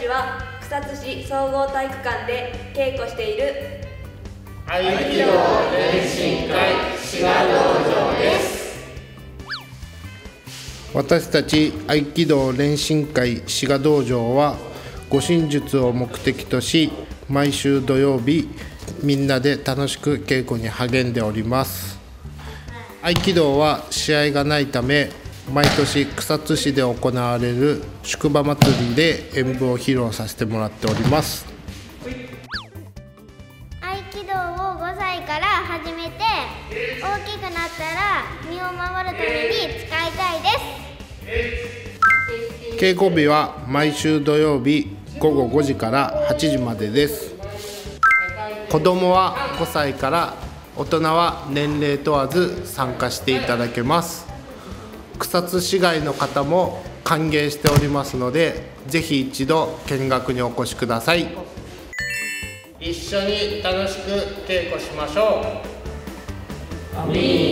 時は草津市総合体育館で稽古している合気道練習会滋賀道場です。 私たち合気道練習会滋賀道場は護身術を目的とし、毎週土曜日みんなで楽しく稽古に励んでおります。合気道は試合がないため、毎年草津市で行われる宿場祭りで演舞を披露させてもらっております。 合気道を5歳から始めて、大きくなったら身を守るために使いたいです。 稽古日は毎週土曜日午後5時から8時までです。子どもは5歳から大人は年齢問わず参加していただけます。草津市外の方も歓迎しておりますので、ぜひ一度見学にお越しください。一緒に楽しく稽古しましょう。